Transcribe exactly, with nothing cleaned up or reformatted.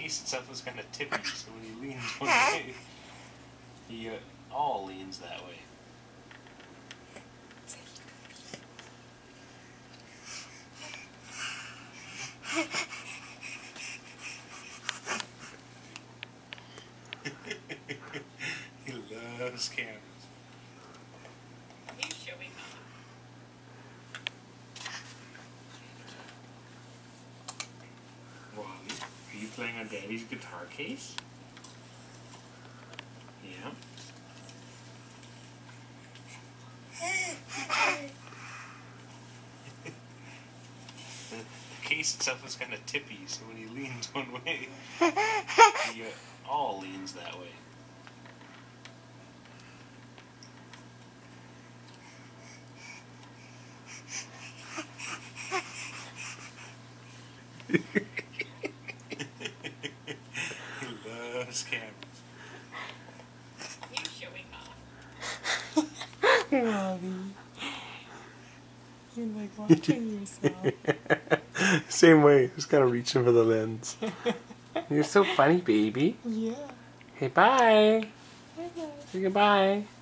case itself is kind of tippy, so when he leans one way, he uh, all leans that way. He loves cameras. He's showing off. Wally, are you playing on Daddy's guitar case? Yeah. The case itself is kind of tippy, so when he leans one way, he uh, all leans that way. He loves cameras. He's showing off. Wally. You like watching yourself. Same way, just kind of reaching for the lens. You're so funny, baby. Yeah. Hey, bye. Bye, guys. Say goodbye.